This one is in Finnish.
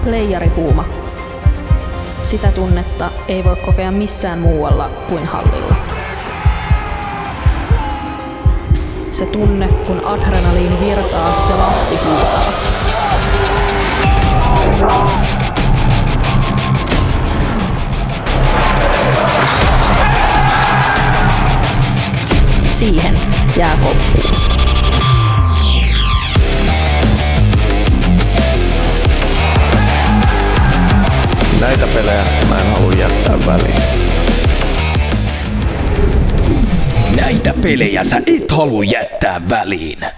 Leijarihuuma. Sitä tunnetta ei voi kokea missään muualla kuin hallilla. Se tunne, kun adrenaliini virtaa ja vahti huutaa. Siihen jää koppuun. Näitä pelejä mä en halua jättää väliin. Näitä pelejä sä et halua jättää väliin.